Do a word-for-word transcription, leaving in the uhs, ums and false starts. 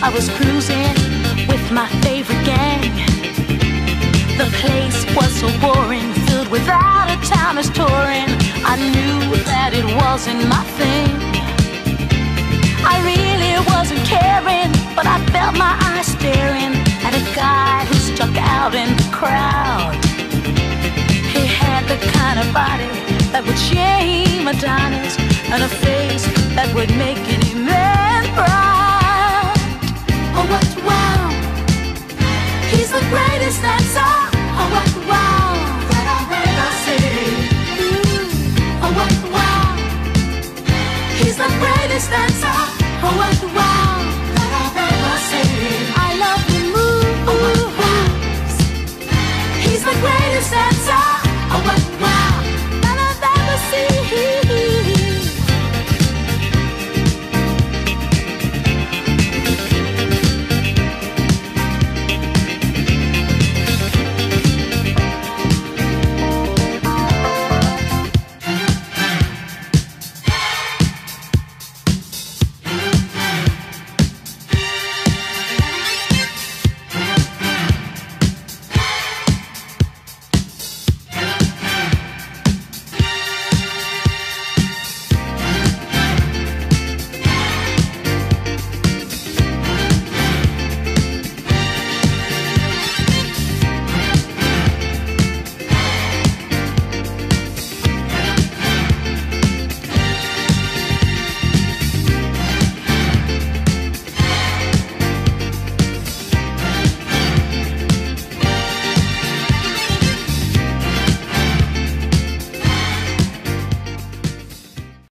I was cruising with my favorite gang. The place was so boring, filled with out-of-towners touring. I knew that it wasn't my thing. I really wasn't caring, but I felt my eyes staring at a guy who stuck out in the crowd. He had the kind of body that would shame Adonis, and a face that would make any man proud.